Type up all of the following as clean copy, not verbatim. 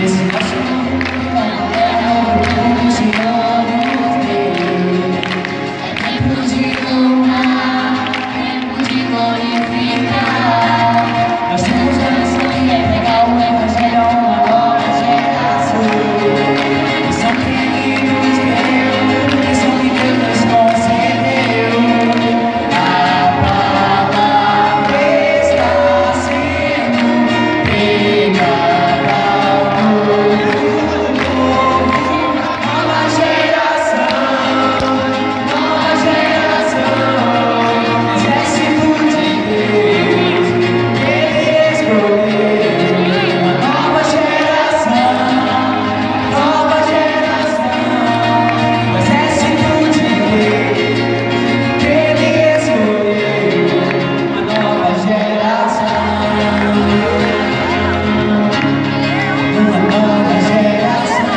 esse nosso mundo é novo de anos dele. É tempo de honrar, tempo de glorificar. Nós temos a missão de entregar o Evangelho a uma nova geração. Missão que Ele nos deu, missão que Deus nos concedeu. A palavra está sendo pregada ao povo. Nova geração, exército de Deus, Ele escolheu. Uma nova geração, exército de Deus, Ele escolheu. Uma nova geração, uma nova geração.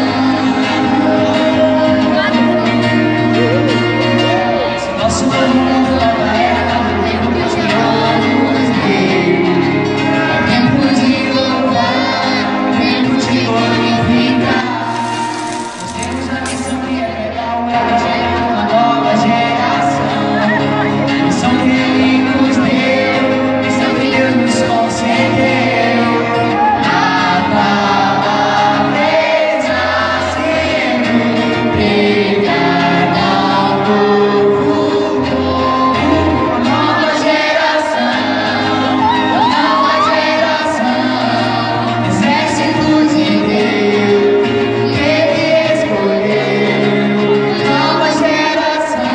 Esse nosso mundo nova era, tempo de anos dele. É tempo de louvar, tempo de glorificar. Nós temos a missão de entregar o Evangelho a uma nova geração. Missão que Ele nos deu, missão que Deus nos concedeu. A palavra está sendo pregada ao povo. Uma nova geração, exército de Deus, Ele escolheu. Uma nova geração,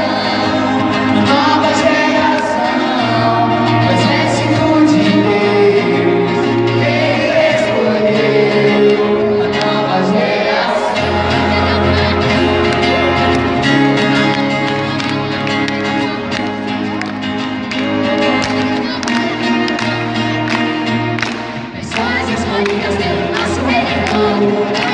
exército de Deus, Ele escolheu. Uma nova geração. Pessoas escolhidas pelo nosso Redentor.